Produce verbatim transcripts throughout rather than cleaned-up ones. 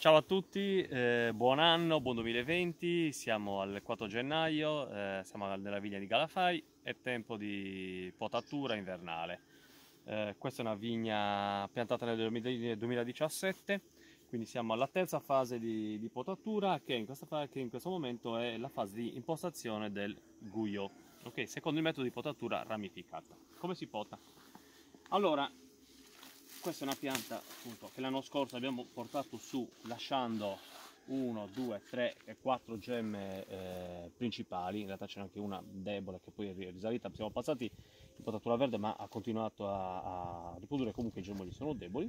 Ciao a tutti, eh, buon anno, buon duemilaventi, siamo al quattro gennaio, eh, siamo nella vigna di Galafai, è tempo di potatura invernale. Eh, questa è una vigna piantata nel duemiladiciassette, quindi siamo alla terza fase di, di potatura che in, questa, che in questo momento è la fase di impostazione del guyot, ok? Secondo il metodo di potatura ramificata. Come si pota? Allora, questa è una pianta appunto che l'anno scorso abbiamo portato su lasciando uno, due, tre e quattro gemme eh, principali. In realtà c'è anche una debole che poi è risalita. Siamo passati in potatura verde, ma ha continuato a, a riprodurre. Comunque i germogli sono deboli.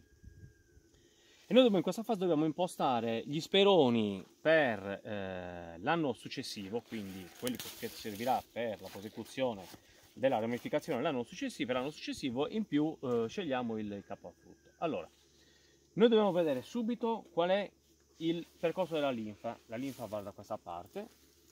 E noi dobbiamo, in questa fase dobbiamo impostare gli speroni per eh, l'anno successivo, quindi quelli che servirà per la prosecuzione della ramificazione l'anno successivo, l'anno successivo in più eh, scegliamo il capo a frutto. Allora, noi dobbiamo vedere subito qual è il percorso della linfa. La linfa va da questa parte,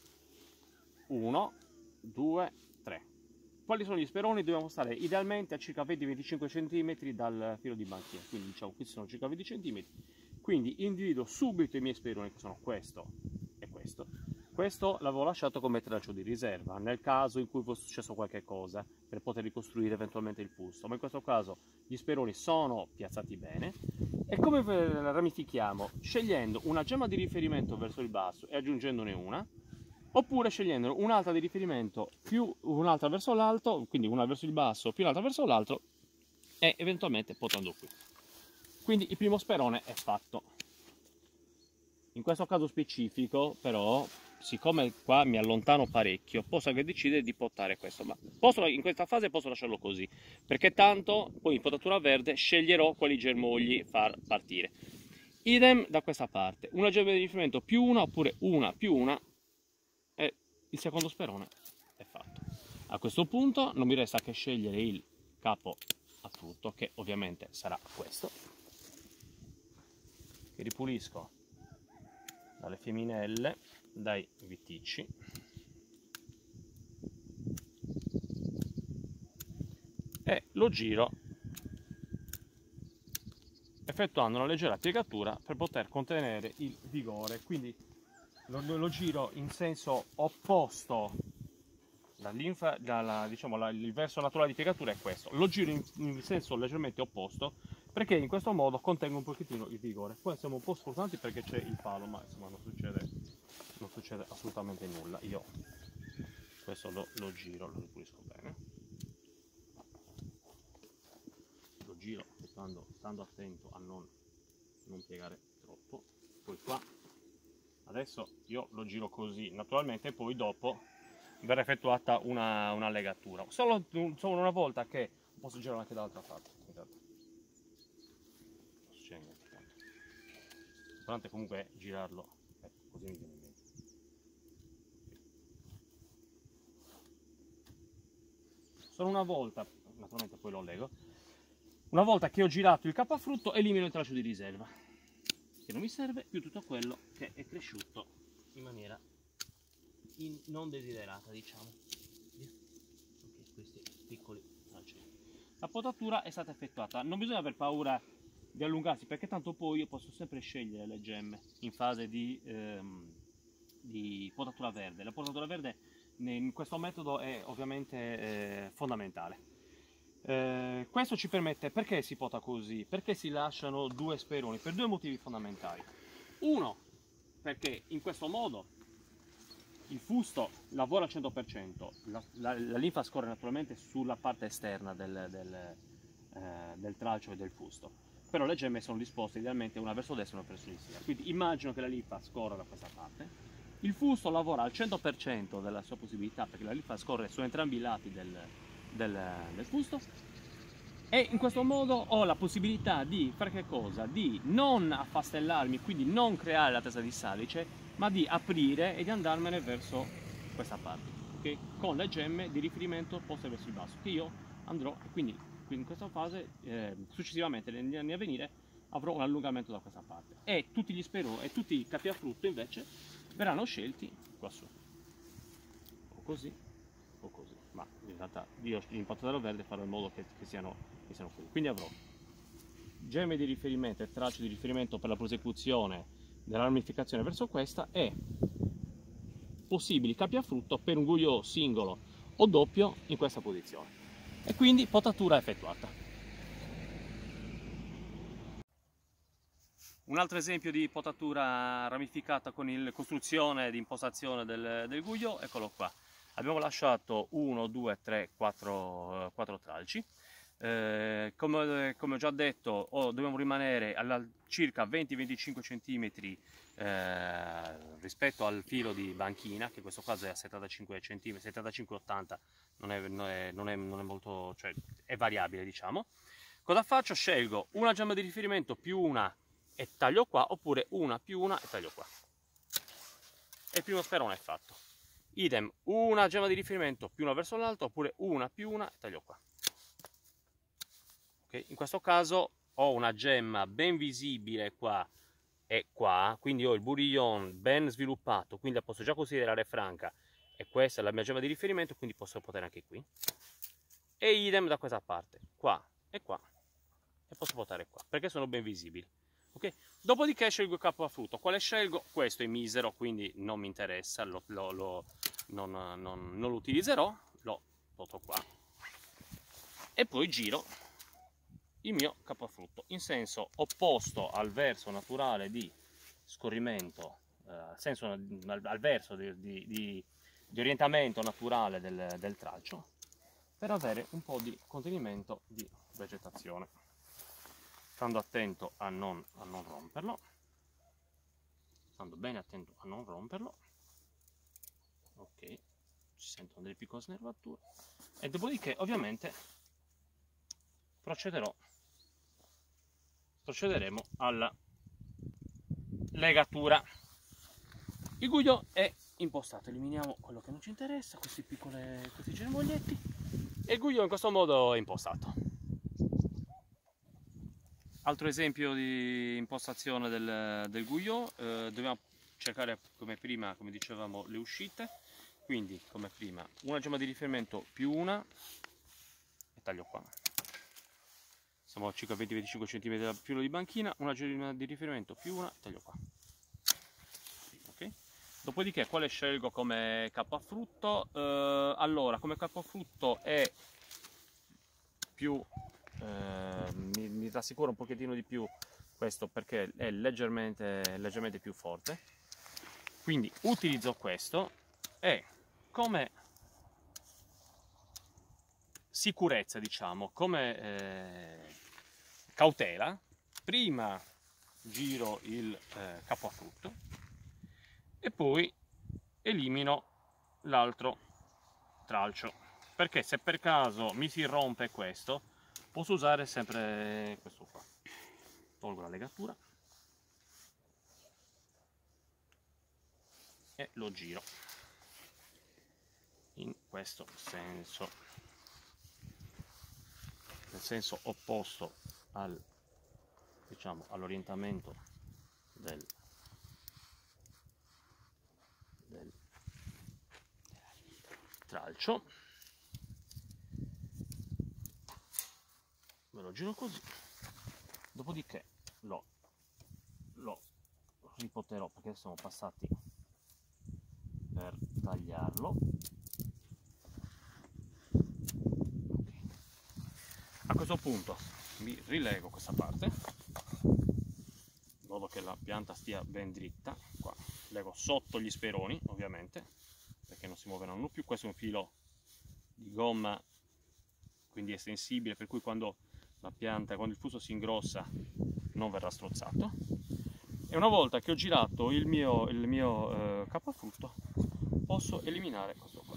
uno, due, tre. Quali sono gli speroni? Dobbiamo stare idealmente a circa venti venticinque centimetri dal filo di banchina, quindi diciamo questi sono circa venti centimetri. Quindi individuo subito i miei speroni, che sono questo e questo. Questo l'avevo lasciato come traccio di riserva, nel caso in cui fosse successo qualche cosa, per poter ricostruire eventualmente il fusto. Ma in questo caso gli speroni sono piazzati bene. E come ramifichiamo? Scegliendo una gemma di riferimento verso il basso e aggiungendone una, oppure scegliendo un'altra di riferimento più un'altra verso l'alto, quindi una verso il basso più un'altra verso l'altro, e eventualmente potando qui. Quindi il primo sperone è fatto. In questo caso specifico però, siccome qua mi allontano parecchio, posso anche decidere di potare questo, ma posso, in questa fase posso lasciarlo così, perché tanto poi in potatura verde sceglierò quali germogli far partire. Idem da questa parte, una gemma di riferimento più una oppure una più una, e il secondo sperone è fatto. A questo punto non mi resta che scegliere il capo a frutto, che ovviamente sarà questo, che ripulisco dalle feminelle, dai viticci, e lo giro effettuando una leggera piegatura per poter contenere il vigore. Quindi lo, lo giro in senso opposto. La linfa, la, la, diciamo, la, il verso naturale di piegatura è questo, lo giro in, in senso leggermente opposto, perché in questo modo contengo un pochettino il vigore. Poi siamo un po' sfortunati perché c'è il palo, ma insomma non succede, non succede assolutamente nulla. Io questo lo, lo giro, lo ripulisco bene, lo giro stando, stando attento a non, non piegare troppo. Poi qua adesso io lo giro così naturalmente, e poi dopo verrà effettuata una, una legatura. Solo, solo una volta che posso girare anche dall'altra parte. L'importante comunque è girarlo, ecco, così mi viene bene. Solo una volta, naturalmente poi lo lego, una volta che ho girato il capo a frutto elimino il traccio di riserva, che non mi serve, più tutto quello che è cresciuto in maniera in non desiderata, diciamo. Ok, questi piccoli tracci. La potatura è stata effettuata, non bisogna aver paura di allungarsi, perché tanto poi io posso sempre scegliere le gemme in fase di, ehm, di potatura verde. La potatura verde in questo metodo è ovviamente eh, fondamentale. Eh, questo ci permette, perché si pota così? Perché si lasciano due speroni? Per due motivi fondamentali. Uno, perché in questo modo il fusto lavora al cento per cento, la, la, la linfa scorre naturalmente sulla parte esterna del, del, eh, del tralcio e del fusto, però le gemme sono disposte idealmente una verso destra e una verso sinistra. Quindi immagino che la linfa scorra da questa parte, il fusto lavora al cento per cento della sua possibilità, perché la linfa scorre su entrambi i lati del, del, del fusto, e in questo modo ho la possibilità di fare che cosa? Di non affastellarmi, quindi non creare la testa di salice, ma di aprire e di andarmene verso questa parte, okay? Con le gemme di riferimento poste verso il basso, che io andrò, quindi in questa fase, eh, successivamente negli anni a venire, avrò un allungamento da questa parte, e tutti gli speroni e tutti i capi a frutto invece verranno scelti qua su, o così o così, ma in realtà io in potatura verde farò in modo che, che, siano, che siano così. Quindi avrò gemme di riferimento e tracce di riferimento per la prosecuzione della ramificazione verso questa e possibili capi a frutto per un Guyot singolo o doppio in questa posizione, e quindi potatura effettuata. Un altro esempio di potatura ramificata con il costruzione di impostazione del, del Guyot, eccolo qua. Abbiamo lasciato uno, due, tre, quattro tralci. Eh, come, come ho già detto, oh, dobbiamo rimanere a circa venti venticinque centimetri eh, rispetto al filo di banchina, che in questo caso è a settantacinque centimetri, settantacinque ottanta, non è, non, è, non, è, non è molto, cioè è variabile, diciamo. Cosa faccio? Scelgo una gemma di riferimento più una e taglio qua, oppure una più una e taglio qua. E il primo sperone è fatto. Idem, una gemma di riferimento più una verso l'alto, oppure una più una e taglio qua. Okay? In questo caso ho una gemma ben visibile qua e qua, quindi ho il bourillon ben sviluppato, quindi la posso già considerare franca, e questa è la mia gemma di riferimento, quindi posso potere anche qui. E idem da questa parte, qua e qua, e posso potare qua, perché sono ben visibili. Okay? Dopodiché scelgo il capo a frutto. Quale scelgo? Questo è misero, quindi non mi interessa, lo, lo, lo, non, non, non lo utilizzerò, lo porto qua e poi giro il mio capo a frutto in senso opposto al verso naturale di scorrimento, eh, senso, al, al verso di, di, di, di orientamento naturale del, del tralcio, per avere un po' di contenimento di vegetazione, stando attento a non, a non romperlo, stando bene attento a non romperlo. Ok, ci sentono delle piccole snervature, e dopodiché ovviamente procederò procederemo alla legatura. Il Guyot è impostato, eliminiamo quello che non ci interessa, questi piccoli questi germoglietti, e il Guyot in questo modo è impostato. Altro esempio di impostazione del, del Guyot, eh, dobbiamo cercare come prima, come dicevamo, le uscite, quindi come prima una gemma di riferimento più una e taglio qua. Siamo a circa venti venticinque centimetri dal filo di banchina, una gemma di riferimento più una, taglio qua. Okay. Dopodiché quale scelgo come capo a frutto? Eh, allora, come capo a frutto è più, eh, mi, mi rassicura un pochettino di più questo, perché è leggermente, leggermente più forte. Quindi utilizzo questo e come sicurezza, diciamo, come eh, cautela, prima giro il eh, capo a frutto e poi elimino l'altro tralcio, perché se per caso mi si rompe questo, posso usare sempre questo qua. Tolgo la legatura e lo giro in questo senso, nel senso opposto al, diciamo, all'orientamento del, del tralcio. Me lo giro così, dopodiché lo, lo ripoterò, perché siamo passati per tagliarlo. A questo punto mi rilego questa parte in modo che la pianta stia ben dritta. Qua lego sotto gli speroni, ovviamente, perché non si muoveranno più. Questo è un filo di gomma, quindi è sensibile, per cui quando la pianta, quando il fusto si ingrossa, non verrà strozzato. E una volta che ho girato il mio, il mio eh, capo a frutto, posso eliminare questo qua.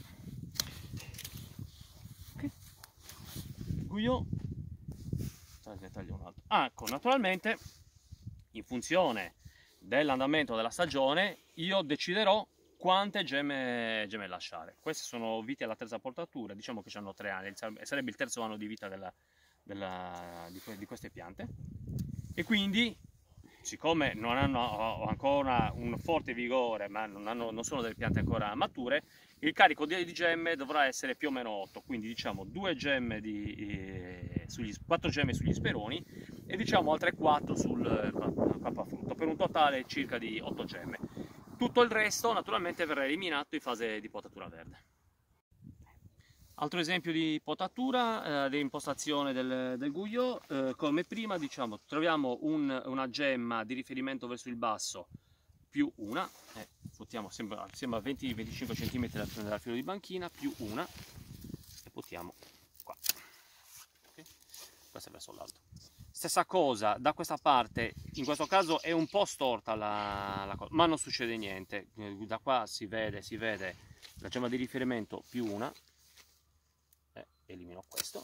Ok, Guyot. Taglio un altro. Ah, ecco, naturalmente in funzione dell'andamento della stagione io deciderò quante gemme, gemme lasciare. Queste sono vite alla terza portatura, diciamo che hanno tre anni, sarebbe il terzo anno di vita della, della, di, di queste piante, e quindi siccome non hanno ancora un forte vigore, ma non, hanno, non sono delle piante ancora mature, il carico di, di gemme dovrà essere più o meno otto, quindi diciamo due gemme di, eh, sugli, quattro gemme sugli speroni e diciamo altre quattro sul capo a frutto, per un un totale circa di otto gemme. Tutto il resto naturalmente verrà eliminato in fase di potatura verde. Altro esempio di potatura, eh, di impostazione del, del Guyot, eh, come prima diciamo troviamo un, una gemma di riferimento verso il basso più una, eh, pottiamo, sembra, sembra venti venticinque centimetri dal, dal filo di banchina, più una e pottiamo qua, okay? Questo è verso l'alto. Stessa cosa da questa parte, in questo caso è un po' storta la, la cosa, ma non succede niente, da qua si vede, si vede la gemma di riferimento più una, eh, elimino questo,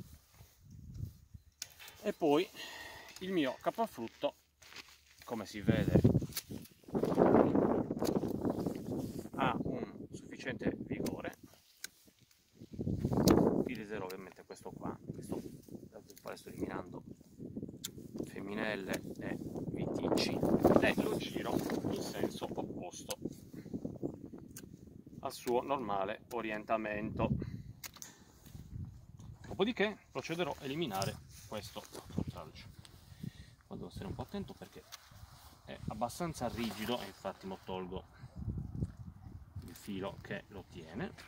e poi il mio capofrutto, come si vede, ha un sufficiente vigore. Utilizzerò ovviamente questo qua, questo, poi sto eliminando femminelle e viticci, e lo giro in senso opposto al suo normale orientamento. Dopodiché procederò a eliminare questo tralcio. Qua devo stare un po' attento perché è abbastanza rigido e infatti lo tolgo il filo che lo tiene.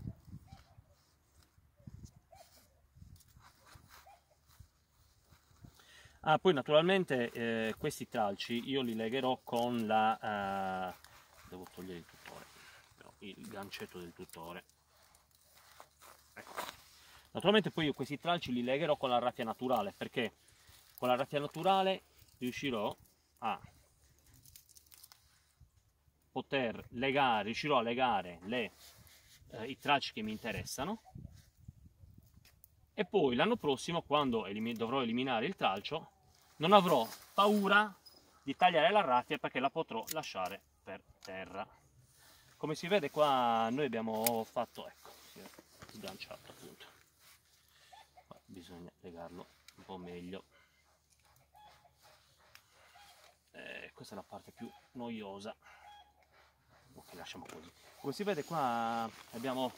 Ah, poi naturalmente eh, questi tralci io li legherò con la... Eh, devo togliere il tutore, però il gancetto del tutore. Ecco. Naturalmente poi io questi tralci li legherò con la raffia naturale, perché con la raffia naturale riuscirò a poter legare, riuscirò a legare le, eh, i tralci che mi interessano, e poi l'anno prossimo, quando elim- dovrò eliminare il tralcio, non avrò paura di tagliare la raffia perché la potrò lasciare per terra. Come si vede qua noi abbiamo fatto, ecco, si è sganciato appunto. Qua bisogna legarlo un po' meglio. Eh, questa è la parte più noiosa. Ok, lasciamo così. Come si vede qua abbiamo,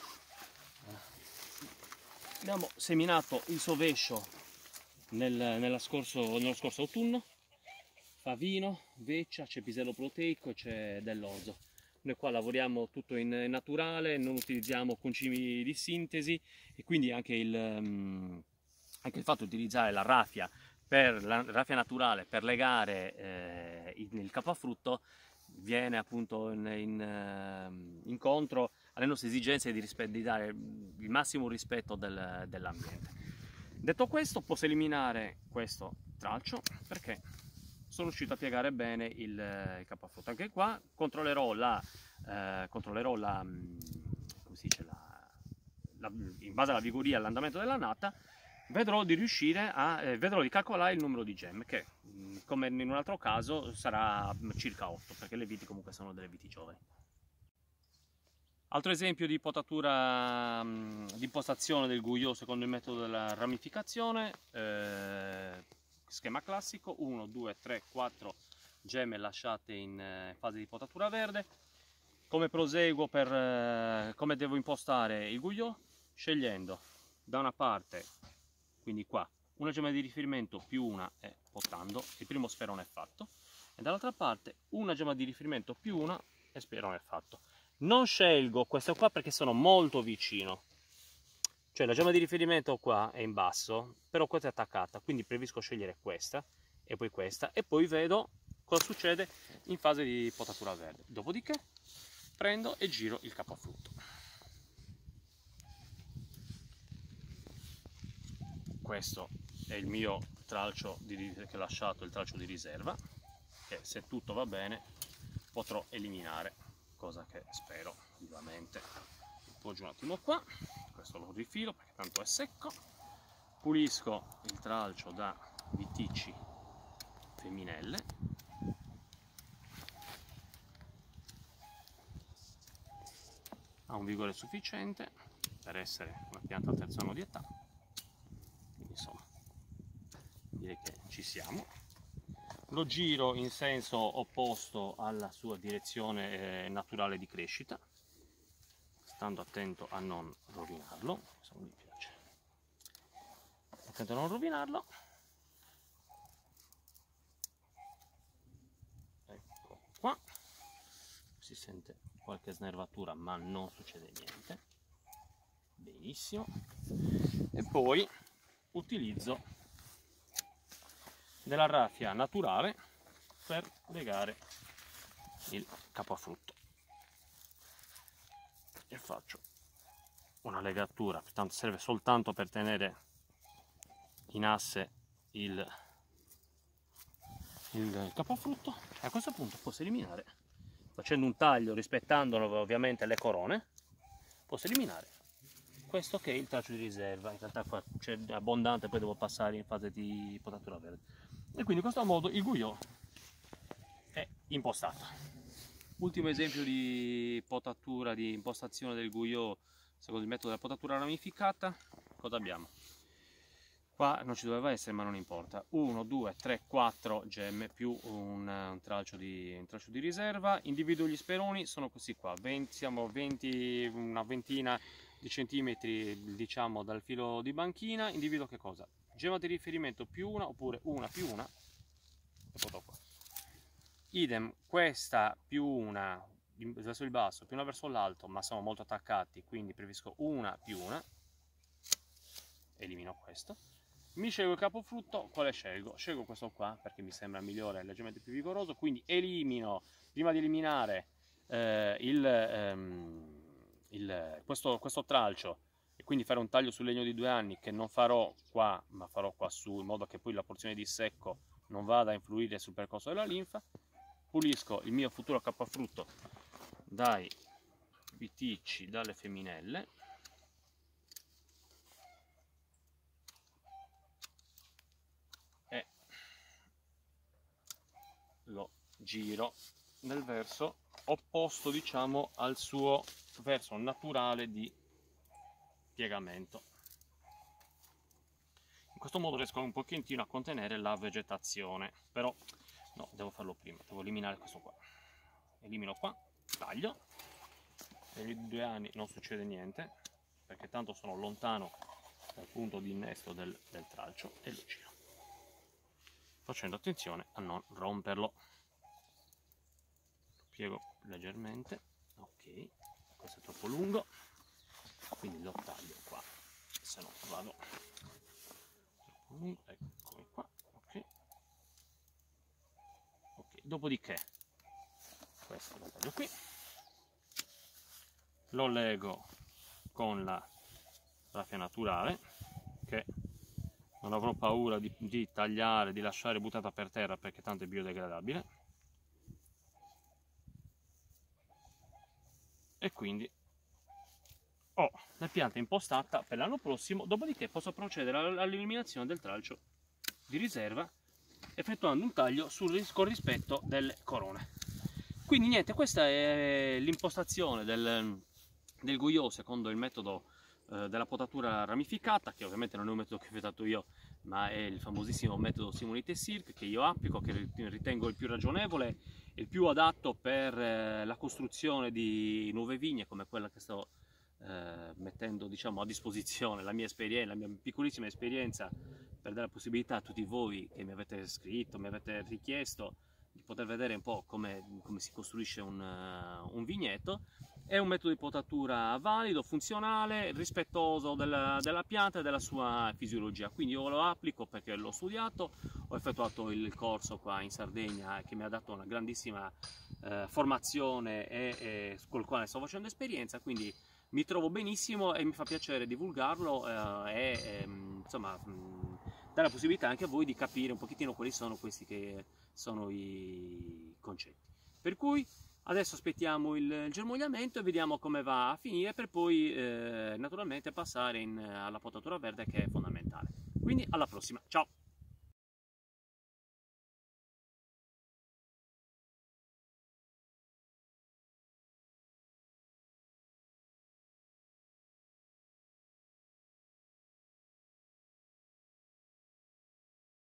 abbiamo seminato il sovescio nel, nella scorso, nello scorso autunno. Favino, veccia, c'è pisello proteico, c'è dell'orzo. Noi qua lavoriamo tutto in naturale, non utilizziamo concimi di sintesi, e quindi anche il, um, anche il fatto di utilizzare la raffia, per, la raffia naturale per legare eh, il, il capofrutto viene appunto in, in, uh, incontro alle nostre esigenze di, di dare il massimo rispetto del, dell'ambiente. Detto questo, posso eliminare questo tralcio perché sono riuscito a piegare bene il, il capofrutto. Anche qua controllerò la, eh, controllerò la, come si dice, la, la, in base alla vigoria e all'andamento della nata, vedrò di riuscire a, eh, vedrò di calcolare il numero di gemme, che come in un altro caso sarà circa otto, perché le viti comunque sono delle viti giovani. Altro esempio di potatura, di impostazione del Guyot secondo il metodo della ramificazione, eh, schema classico, uno, due, tre, quattro gemme lasciate in fase di potatura verde. Come proseguo per eh, come devo impostare il Guyot? Scegliendo da una parte, quindi qua, una gemma di riferimento più una e potando, il primo sferone è fatto, e dall'altra parte una gemma di riferimento più una e sferone è fatto. Non scelgo questo qua perché sono molto vicino, cioè la gemma di riferimento qua è in basso, però questa è attaccata, quindi preferisco scegliere questa e poi questa, e poi vedo cosa succede in fase di potatura verde. Dopodiché prendo e giro il capofrutto. Questo è il mio tralcio di, che ho lasciato, il tralcio di riserva, che se tutto va bene potrò eliminare, cosa che spero vivamente. Appoggio un attimo qua, questo lo rifilo perché tanto è secco, pulisco il tralcio da viticci femminelle, ha un vigore sufficiente per essere una pianta al terzo anno di età, quindi insomma direi che ci siamo. Lo giro in senso opposto alla sua direzione eh, naturale di crescita, stando attento a non rovinarlo, questo non mi piace, attento a non rovinarlo. qua, si sente qualche snervatura ma non succede niente, benissimo. E poi utilizzo della raffia naturale per legare il capofrutto e faccio una legatura, tanto serve soltanto per tenere in asse il, il capofrutto, e a questo punto posso eliminare, facendo un taglio rispettando ovviamente le corone, posso eliminare questo che è il tralcio di riserva. In realtà qua c'è abbondante, poi devo passare in fase di potatura verde, e quindi in questo modo il guyot è impostato. Ultimo esempio di potatura, di impostazione del guyot secondo il metodo della potatura ramificata. Cosa abbiamo? Qua non ci doveva essere, ma non importa. uno, due, tre, quattro gemme più un, un, tralcio di, un tralcio di riserva. Individuo gli speroni, sono questi qua. venti, siamo venti, una ventina di centimetri, diciamo, dal filo di banchina. Individuo che cosa? Gemma di riferimento più una, oppure una più una. E poi qua. Idem, questa più una verso il basso, più una verso l'alto, ma sono molto attaccati, quindi preferisco una più una. Elimino questo. Mi scelgo il capofrutto, quale scelgo? Scelgo questo qua perché mi sembra migliore, leggermente più vigoroso, quindi elimino, prima di eliminare eh, il, ehm, il, questo, questo tralcio e quindi fare un taglio sul legno di due anni, che non farò qua ma farò qua su, in modo che poi la porzione di secco non vada a influire sul percorso della linfa. Pulisco il mio futuro capofrutto dai viticci, dalle femminelle. E lo giro nel verso opposto, diciamo, al suo verso naturale di piegamento. In questo modo riesco un pochettino a contenere la vegetazione, però no, devo farlo prima, devo eliminare questo qua. Elimino qua, taglio, negli due anni non succede niente, perché tanto sono lontano dal punto di innesto del, del tralcio, e lo giro, facendo attenzione a non romperlo. Lo piego leggermente, ok, questo è troppo lungo, quindi lo taglio qua, se no vado troppo lungo, eccomi qua, ok. Ok, dopodiché questo lo taglio qui, lo lego con la raffia naturale, che non avrò paura di, di tagliare, di lasciare buttata per terra, perché tanto è biodegradabile, e quindi ho la pianta impostata per l'anno prossimo. Dopodiché posso procedere all'eliminazione del tralcio di riserva, effettuando un taglio sul, con rispetto delle corone. Quindi niente, questa è l'impostazione del, del guyot secondo il metodo eh, della potatura ramificata, che ovviamente non è un metodo che ho inventato io, ma è il famosissimo metodo Simonite-Silk, che io applico, che ritengo il più ragionevole e il più adatto per eh, la costruzione di nuove vigne come quella che sto eh, mettendo, diciamo, a disposizione, la mia esperienza, la mia piccolissima esperienza, per dare la possibilità a tutti voi che mi avete scritto, mi avete richiesto di poter vedere un po' come, come si costruisce un, uh, un vigneto. È un metodo di potatura valido, funzionale, rispettoso della, della pianta e della sua fisiologia, quindi io lo applico perché l'ho studiato, ho effettuato il corso qua in Sardegna che mi ha dato una grandissima eh, formazione e, e col quale sto facendo esperienza, quindi mi trovo benissimo e mi fa piacere divulgarlo eh, e eh, insomma mh, dare la possibilità anche a voi di capire un pochettino quali sono questi che sono i concetti. Per cui adesso aspettiamo il germogliamento e vediamo come va a finire, per poi eh, naturalmente passare in, alla potatura verde, che è fondamentale. Quindi alla prossima, ciao!